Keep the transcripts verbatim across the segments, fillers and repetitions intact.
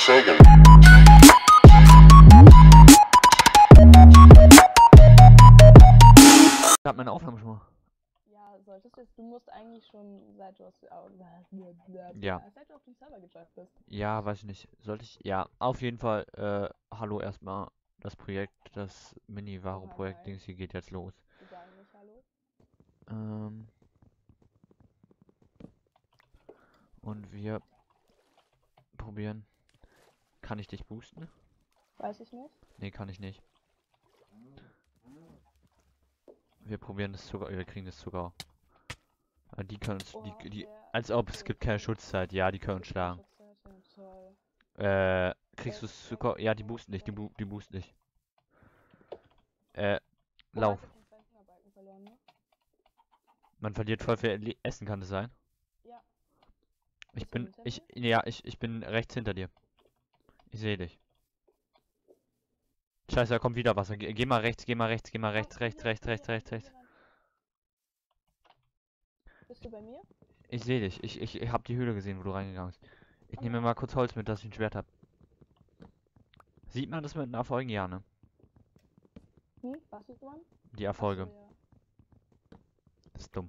Segen. Ich hab meine Aufnahme schon mal. Ja, solltest du jetzt, du musst eigentlich schon, seit du, aus, Ja. seit du auf den Server gejoint bist. Ja, weiß ich nicht. Sollte ich? Ja, auf jeden Fall. Äh, hallo erstmal. Das Projekt, das Mini-Varo-Projekt, Hi. Dings hier geht jetzt los. Die sagen nicht Hallo. Ähm. Und wir probieren. Kann ich dich boosten? Weiß ich nicht. Nee, kann ich nicht. Wir probieren das sogar, wir kriegen das sogar. Ah, die können uns, Oha, die, die, der- als ob es okay, gibt keine okay. Schutzzeit. Ja, die können uns Es gibt keine schlagen. Schutzzeit, ja, toll. Äh, kriegst du Welch- es sogar? Ja, die boosten dich, die, bu die boosten dich. Äh, Oha, lauf. ich hab den zwei Fingerbalken verloren, ne? Man verliert voll viel Le- Essen, kann das sein? Ja. Ich Bist du bin, hinter ich, mir? ja, ich, ich bin rechts hinter dir. Ich sehe dich. Scheiße, da kommt wieder Wasser. Geh, geh mal rechts, geh mal rechts, geh mal Komm, rechts, komm rechts, hier, rechts, komm rechts, hier rein, rechts, komm rechts. hier rein. Bist du bei mir? Ich sehe dich. Ich, ich, ich hab die Höhle gesehen, wo du reingegangen bist. Ich Komm nehme her. mal kurz Holz mit, dass ich ein Schwert hab. Sieht man das mit den Erfolgen? Ja, ne? Hm, was sieht man? Die Ach so, Erfolge. ja. Das ist dumm.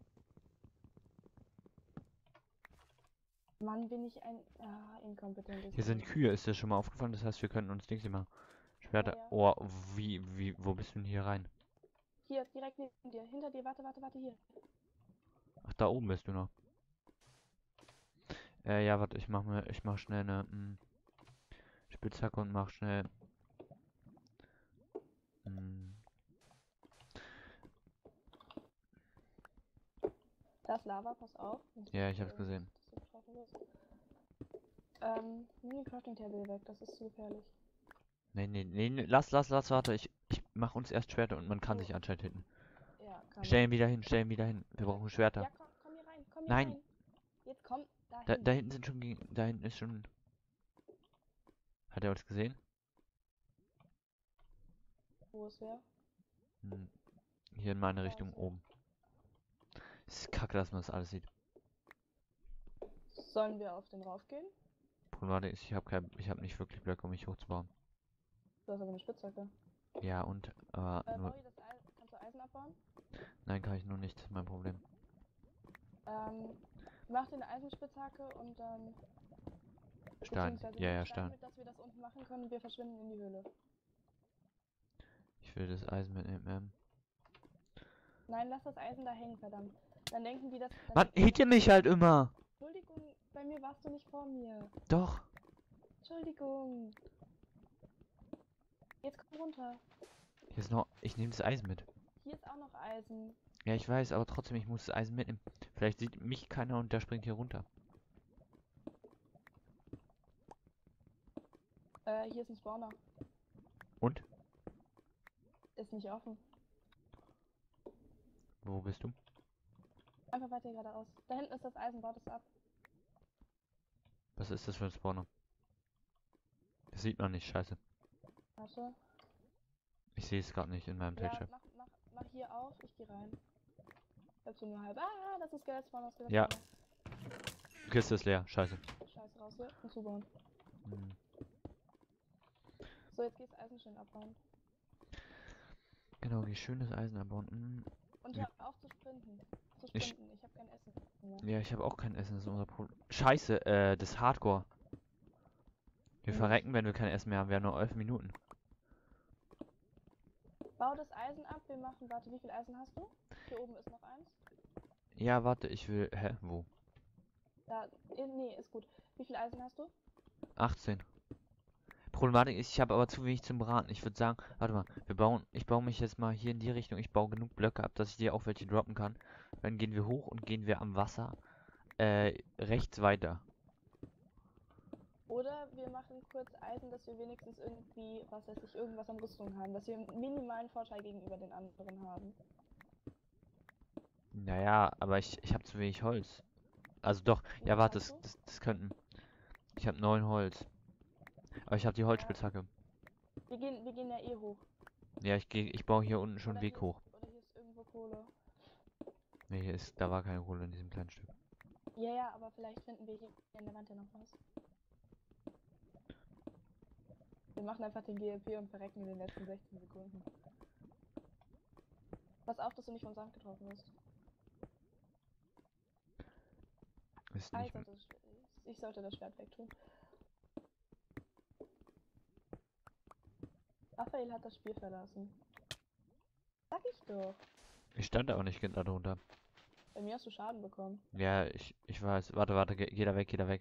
Mann, bin ich ein ah, inkompetentes Hier sind Kind. Kühe, ist dir schon mal aufgefallen? Das heißt, wir könnten uns Dings immer Schwerter. Ja, ja. Oh, wie, wie, wo bist du denn hier rein? Hier, direkt neben dir. Hinter dir, warte, warte, warte, hier. Ach, da oben bist du noch. Äh, ja, warte, ich mach mir, ich mach schnell eine mh, Spitzhacke und mach schnell. Mh, Da ist Lava, pass auf. Nicht, ja, dass ich du hab's irgendwas- gesehen. dass du getroffen wirst. Ähm, nimm die Crafting Table weg, das ist zu gefährlich. Nee, nee, nee, nee, lass, lass, lass, warte, ich, ich mach uns erst Schwerter und man kann Oh. sich anscheinend hitten. Ja, kann Stell man. ihn wieder hin, stell ihn wieder hin. Wir brauchen Schwerter. Ja, komm, komm hier rein, komm hier Nein. rein. Jetzt komm Da, dahin. da hinten sind schon, geg- da hinten ist schon. Hat er uns gesehen? Wo ist wer? Hm, hier in meine Da Richtung ist wer. oben. Ist kacke, dass man das alles sieht. Sollen wir auf den raufgehen? Problematik ist, ich habe kein, ich habe nicht wirklich Blöcke, um mich hochzubauen. Du hast aber eine Spitzhacke. Ja, und, aber Äh, nur, bau hier das Eisen. Kannst du Eisen abbauen? nein, kann ich nur nicht, das ist mein Problem. Ähm, mach dir eine Eisenspitzhacke und dann. Stein, Beziehungsweise ja, nimm ja, Stein Stein. mit, dass wir das unten machen können und wir verschwinden in die Höhle. Ich will das Eisen mitnehmen. Ähm. Nein, lass das Eisen da hängen, verdammt. Dann denken die, dass. Dann Mann, denken die, hitte mich halt immer! Entschuldigung, bei mir warst du nicht vor mir. Doch! Entschuldigung. Jetzt komm runter. Hier ist noch, ich nehme das Eisen mit. Hier ist auch noch Eisen. Ja, ich weiß, aber trotzdem, ich muss das Eisen mitnehmen. Vielleicht sieht mich keiner und der springt hier runter. Äh, hier ist ein Spawner. Und? Ist nicht offen. Wo bist du? Einfach weiter geradeaus. Da hinten ist das Eisen, baut es ab. Was ist das für ein Spawner? Das sieht man nicht, scheiße. Warte. Ich sehe es gerade nicht in meinem Ja, Page. mach, mach, mach hier auf, ich geh rein. Bleibst du nur halb. Ah, das ist Skelett-Spawner, Skelett-Spawner. Ja. Kiste ist leer, scheiße. Scheiße, raus hier und zubauen. Hm. So, jetzt gehst Eisen schön abbauen. Genau, wie schön das Eisen abbauen. Hm. Und hör auf zu sprinten. Zu Ich- sprinten. Ich, hab kein Essen mehr. Ja, ich habe auch kein Essen, das ist unser Problem. Scheiße, äh, das ist Hardcore. Wir Mhm. verrecken, wenn wir kein Essen mehr haben. Wir haben nur elf Minuten. Bau das Eisen ab, wir machen. Warte, wie viel Eisen hast du? Hier oben ist noch eins. Ja, warte, ich will. Hä? Wo? Da, eh, nee, ist gut. Wie viel Eisen hast du? achtzehn. Problematik ist, ich habe aber zu wenig zum Braten. Ich würde sagen, warte mal, wir bauen, ich baue mich jetzt mal hier in die Richtung. Ich baue genug Blöcke ab, dass ich dir auch welche droppen kann. Dann gehen wir hoch und gehen wir am Wasser äh, rechts weiter. Oder wir machen kurz Eisen, dass wir wenigstens irgendwie, was weiß ich, irgendwas an Rüstung haben. Dass wir einen minimalen Vorteil gegenüber den anderen haben. Naja, aber ich, ich habe zu wenig Holz. Also doch, ja Was warte, hast das, du? das, das könnten. Ich habe neun Holz. Aber ich habe die Holzspitzhacke. Wir gehen, wir gehen ja eh hoch. Ja, ich gehe, ich baue hier unten schon Oder einen Weg hier hoch. Ist, oder hier ist irgendwo Kohle. Ne, hier ist, da war keine Kohle in diesem kleinen Stück. Ja, ja, aber vielleicht finden wir hier an der Wand ja noch was. Wir machen einfach den G L P und verrecken in den letzten sechzehn Sekunden. Pass auf, dass du nicht vom Sand getroffen wirst. Ist Ah, nicht. ich, sollte das, ich sollte das Schwert wegtun. Raphael hat das Spiel verlassen. Sag ich doch. Ich stand auch nicht darunter. Bei mir hast du Schaden bekommen. Ja, ich, ich weiß. Warte, warte, ge- geh da weg, geh da weg.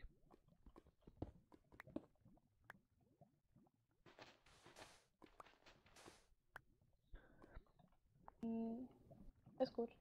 Hm, ist gut.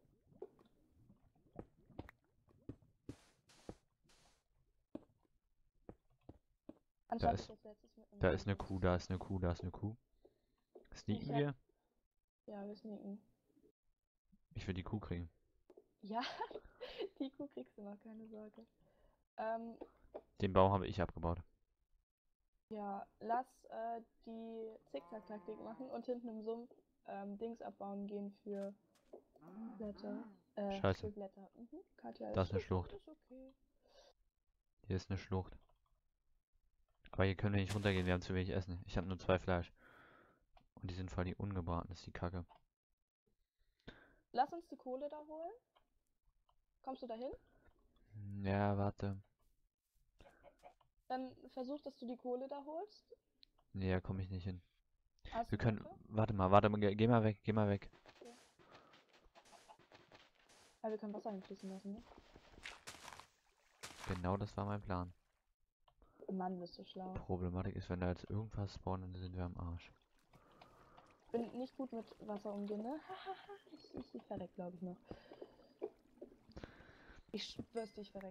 Da Anstatt ist, ich als letztes mit einem da ist eine Sand Kuh, da ist eine Kuh, da ist eine Kuh. Sneaken Ich hab- wir? Ja, wir sneaken. Ich will die Kuh kriegen. Ja, die Kuh kriegst du noch, keine Sorge. Ähm, Den Baum habe ich abgebaut. ja, lass äh, die Zickzack-Taktik machen und hinten im Sumpf ähm, Dings abbauen gehen für Blätter. Äh, Scheiße. für Blätter. Mhm. Katja, Da ist eine okay, Schlucht. ist okay. Hier ist eine Schlucht. Aber hier können wir nicht runtergehen, wir haben zu wenig Essen. Ich habe nur zwei Fleisch. Und die sind voll die ungebraten, das ist die Kacke. Lass uns die Kohle da holen. Kommst du dahin? Hm, Ja, warte. Dann versuch, dass du die Kohle da holst. Nee, da komme ich nicht hin. Hast Wir du können. Blöcke? Warte mal, warte mal, geh, geh mal weg, geh mal weg. Ja, wir können Wasser einfließen lassen, ne? Genau das war mein Plan. Mann, bist du schlau. Problematik ist, wenn da jetzt irgendwas spawnt, dann sind wir am Arsch. Bin nicht gut mit Wasser umgehen, ne? ich, ich, ich verreck, glaube ich, noch. Ich schwör's dir, ich verreck.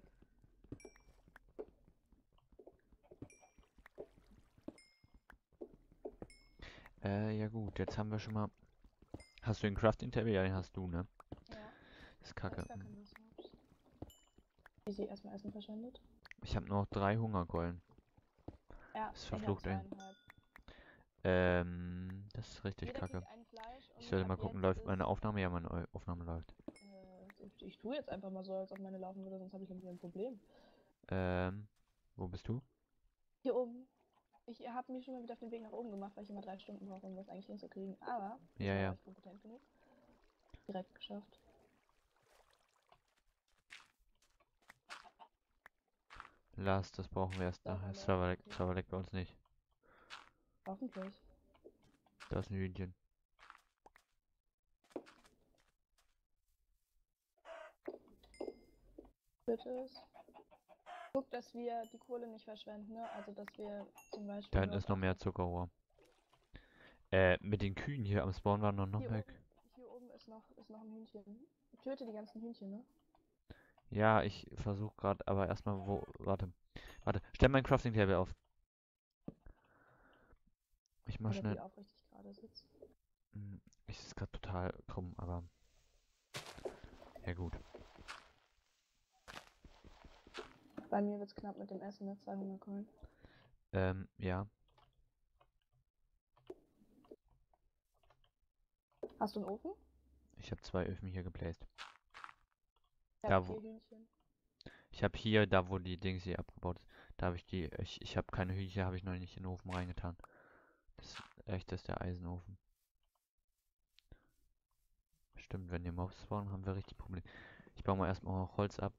Äh, ja gut, jetzt haben wir schon mal. Hast du den Crafting-Table? Ja, den hast du, ne? Ja, Das ist da kacke. ist gar kein Wasser. Ups. Easy, erstmal Essen verschwendet. Ich habe noch drei Hungerkeulen. Ja, Das ist ich hab verflucht, ey. zweieinhalb. Ähm, das ist richtig Jeder kacke. kriegt ein Fleisch und Ich sollte ab mal gucken, jetzt läuft ist, meine Aufnahme? Ja, meine Eu- Aufnahme läuft. äh, ich, ich tue jetzt einfach mal so, als ob meine laufen würde, sonst habe ich nämlich ein Problem. Ähm, wo bist du? Hier oben. Ich habe mich schon mal wieder auf den Weg nach oben gemacht, weil ich immer drei Stunden brauche, um das eigentlich hinzukriegen. Aber Ja, diesmal ja. war ich kompetent genug. Direkt geschafft. Lass, das brauchen wir erst nachher. Serverlag, Serverlag, okay. Serverlag bei uns nicht. Hoffentlich. Da ist ein Hühnchen. Bitte ist. Guck, dass wir die Kohle nicht verschwenden, ne? Also, dass wir zum Beispiel. Da hinten dort ist noch auch mehr Zuckerrohr. Äh, mit den Kühen hier am Spawn waren noch, noch Hier weg. oben, hier oben ist noch, ist noch ein Hühnchen. Töte die ganzen Hühnchen, ne? Ja, ich versuche gerade, aber erstmal wo. Warte. Warte. Stell mein Crafting Table auf. Ich mach Oder schnell. wie aufrichtig gerade sitzt. Hm, Ich ist gerade total krumm, aber. Ja gut. Bei mir wird's knapp mit dem Essen, ne? zweihundert Coin. Ähm, ja. Hast du einen Ofen? Ich habe zwei Öfen hier geplaced. Ich Da hab wo. vier Hühnchen. Ich habe hier, da wo die Dings hier abgebaut ist. Da habe ich die. Ich, ich habe keine Hühnchen, habe ich noch nicht in den Ofen reingetan. Das ist echt, das ist der Eisenofen. Stimmt, wenn die Mobs spawnen, haben wir richtig Probleme. Ich baue mal erstmal noch Holz ab.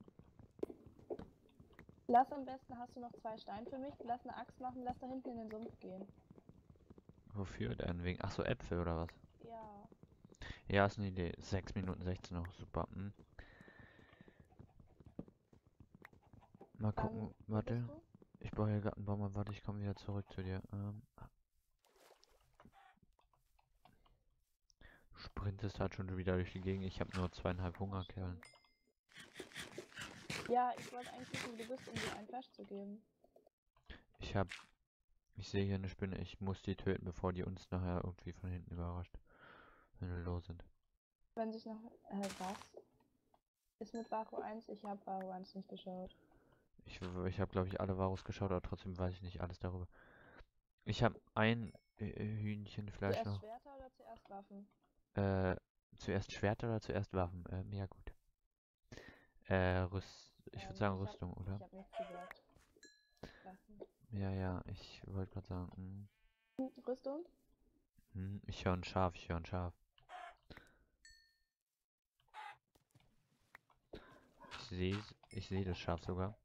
Lass am besten, hast du noch zwei Steine für mich? Lass eine Axt machen, lass da hinten in den Sumpf gehen. Wofür denn? Wegen. Achso, Äpfel oder was? Ja. Ja, ist eine Idee. sechs Minuten sechzehn noch. Super. Hm. Mal Ähm, gucken. wo bist Warte. du? Ich baue hier gerade einen Baum ab. Warte, ich komme wieder zurück zu dir. Ähm. Sprintest halt schon wieder durch die Gegend. Ich habe nur zweieinhalb Hungerkerlen. Ja, ich wollte eigentlich wissen, wo du bist, um dir ein Fleisch zu geben. Ich habe. Ich sehe hier eine Spinne. Ich muss die töten, bevor die uns nachher irgendwie von hinten überrascht. Wenn wir los sind. Wenn sich noch. Äh, was? Ist mit Varo eins? Ich habe Varo eins nicht geschaut. Ich, ich habe, glaube ich, alle Varus geschaut, aber trotzdem weiß ich nicht alles darüber. Ich habe ein äh, Hühnchenfleisch Zuerst noch. Schwerter oder zuerst Waffen? Äh, zuerst Schwerter oder zuerst Waffen? Ähm, ja gut. Äh, Rüst. Ich würde Ähm, sagen ich hab, Rüstung, oder? ich hab nichts gesagt. Waffen. Ja, ja, ich wollte gerade sagen. Hm. Hm, Rüstung? Hm, ich höre ein Schaf, ich höre ein Schaf. Ich sehe ich sehe das Schaf sogar.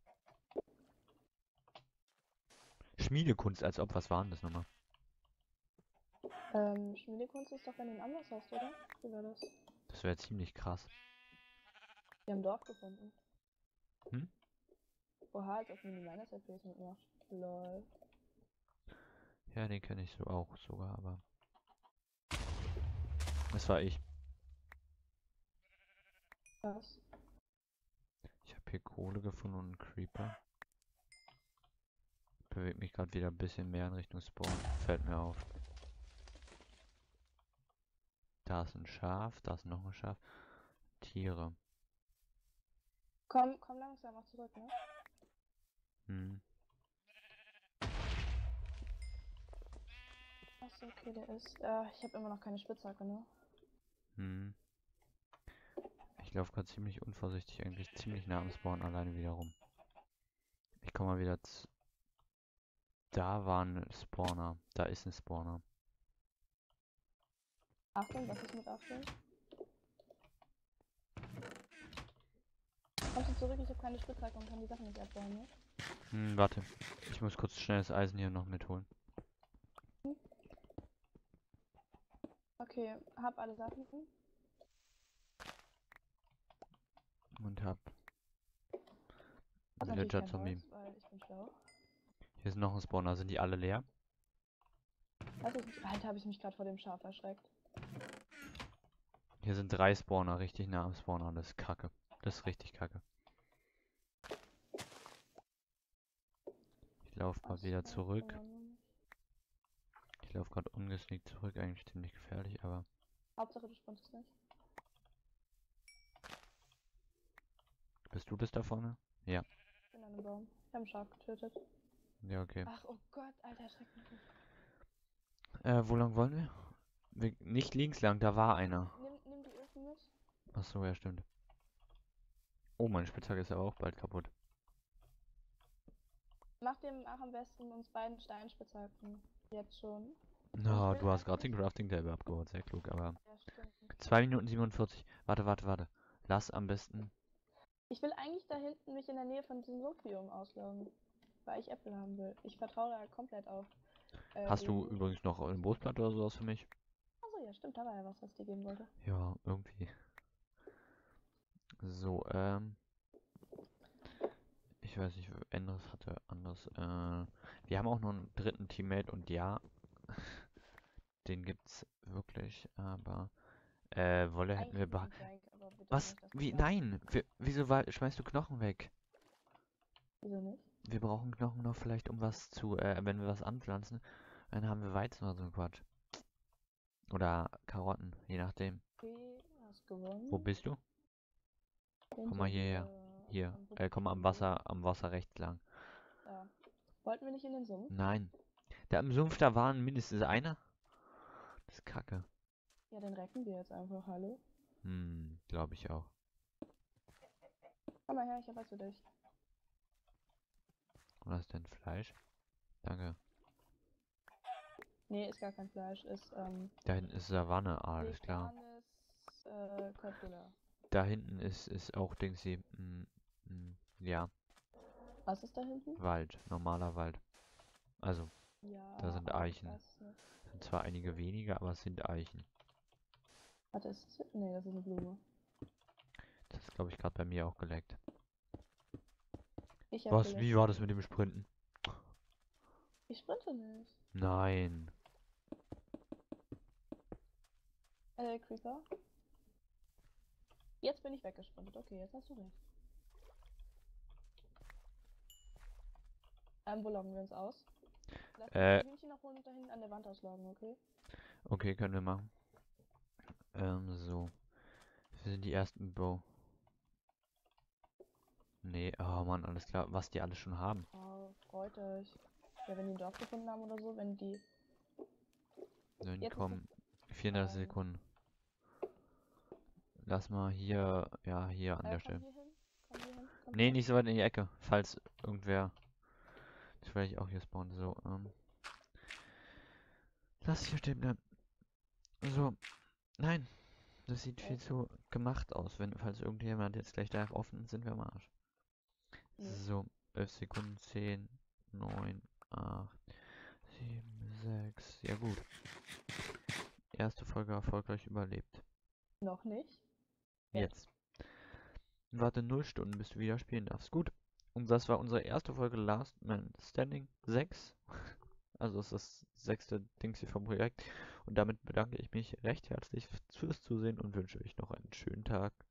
Schmiedekunst, als ob, was war denn das nochmal? Ähm, Schmiedekunst ist doch, wenn du ein Amboss hast, oder? Wie war das? Das wäre ziemlich krass. Wir haben Dorf gefunden. Hm? Oha, als ob Mini meines R Ps mitmacht. Lol. Ja, den kenne ich so auch sogar, aber... Das war ich. Was? Ich habe hier Kohle gefunden und einen Creeper. Bewegt mich gerade wieder ein bisschen mehr in Richtung Spawn. Fällt mir auf. Da ist ein Schaf, da ist noch ein Schaf. Tiere. Komm, komm langsam auch zurück, ne? Hm. Achso, okay, der ist. Äh, ich habe immer noch keine Spitzhacke, ne? Hm. Ich laufe gerade ziemlich unvorsichtig, eigentlich ziemlich nah am Spawn alleine wieder rum. Ich komme mal wieder zu... Da war ein Spawner. Da ist ein Spawner. Achtung, was ist mit Achtung? Kommst du zurück? Ich habe keine Spitzhacke und kann die Sachen nicht abbauen, ne? Hm, warte. Ich muss kurz schnell das Eisen hier noch mitholen. Hm. Okay, hab alle Sachen. Und hab... Hab einen natürlich Villager kein Zombie. Holz, weil ich bin schlau. Hier ist noch ein Spawner. Sind die alle leer? Weiß ich nicht. Alter, habe ich mich gerade vor dem Schaf erschreckt. Hier sind drei Spawner, richtig nah am Spawner. Das ist kacke. Das ist richtig kacke. Ich laufe gerade Was? wieder Ja, zurück. ähm, Ich laufe gerade ungesneakt zurück. Eigentlich ziemlich gefährlich, aber... Hauptsache du sprintest nicht. Bist du das da vorne? Ja. Ich bin an einem Baum. Ich habe einen Schaf getötet. Ja, okay. Ach, oh Gott, Alter, erschreckt mich nicht. Äh, wo lang wollen wir? wir? Nicht links lang, da war einer. Nimm, nimm die Öfen mit. Ach so, ja, stimmt. Oh, meine Spitzhacke ist aber auch bald kaputt. Mach dem auch am besten uns beiden Steinspitzhacken. Jetzt schon. Na, will du hast einfach gerade den nicht- Crafting Table abgebaut. Sehr klug, aber... Ja, stimmt. zwei Minuten siebenundvierzig. Warte, warte, warte. Lass am besten... Ich will eigentlich da hinten mich in der Nähe von diesem Sumpfbiom ausloggen. Weil ich Äpfel haben will. Ich vertraue da komplett auf. Äh, Hast du den. übrigens noch ein Brotblatt oder sowas für mich? Achso, ja, stimmt, da war ja was, was ich dir geben wollte. Ja, irgendwie. So, ähm... Ich weiß nicht, anderes hatte anderes. Äh, wir haben auch noch einen dritten Teammate und ja, den gibt's wirklich, aber äh, Wolle hätten wir Eigentlich beh- ein Prank, aber bitte Was? nicht, dass Wie? du weißt. Nein! Wir, wieso wa- schmeißt du Knochen weg? Wieso nicht? Wir brauchen Knochen noch vielleicht, um was zu, äh, wenn wir was anpflanzen, dann haben wir Weizen oder so ein Quatsch. Oder Karotten, je nachdem. Okay, hast Wo gewonnen. bist du? Komm Hinter mal dir. hierher. Hier. Am Äh, komm am Buckel. Wasser, am Wasser rechts lang. Ja. Wollten wir nicht in den Sumpf? Nein. Da im Sumpf, da waren mindestens einer. Das ist Kacke. Ja, den recken wir jetzt einfach, hallo. Hm, glaube ich auch. Komm mal her, ich hab was für dich. Was ist denn Fleisch? Danke. Nee, ist gar kein Fleisch, ist ähm. Da hinten ist Savanne, ah, alles klar. Veganes äh, Cordula. Da hinten ist, ist auch Dingsy, mm, mm, ja, Was ist da hinten? Wald, normaler Wald. Also, Ja, da sind aber ich Eichen. weiß es nicht. Sind zwar einige weniger, aber es sind Eichen. Warte, ist das. Nee, das ist eine Blume. Das ist, glaube ich, gerade bei mir auch geleckt. Ich hab Was? geleckt. Wie war das mit dem Sprinten? Ich sprinte nicht. Nein. Äh, Creeper. Jetzt bin ich weggesprintet. Okay, jetzt hast du recht. Ähm, wo loggen wir uns aus? Lass uns Äh. die Hühnchen noch holen und da hinten an der Wand ausloggen, okay? Okay, können wir machen. Ähm, so. Wir sind die ersten Bo. Nee, oh Mann, alles klar. Was die alles schon haben. Oh, freut euch. Ja, wenn die ein Dorf gefunden haben oder so, wenn die. Dann Jetzt ist kommen vierunddreißig ähm, Sekunden. Lass mal hier, ja, hier an Äh, der komm Stelle. hier hin. Komm hier hin. Komm Nee, hier. nicht so weit in die Ecke, falls irgendwer. Das werde ich auch hier spawnen. So, ähm. Lass hier stehen bleiben. So, nein. Das sieht viel Was? zu gemacht aus, wenn, falls irgendjemand jetzt gleich darauf offen ist, sind wir am Arsch. Nee. So, elf Sekunden, zehn, neun, acht, sieben, sechs. Ja gut. Erste Folge erfolgreich überlebt. Noch nicht. Jetzt. Warte null Stunden, bis du wieder spielen darfst. Gut. Und das war unsere erste Folge Last Man Standing sechs. Also es ist das sechste Dings hier vom Projekt. Und damit bedanke ich mich recht herzlich fürs Zusehen und wünsche euch noch einen schönen Tag.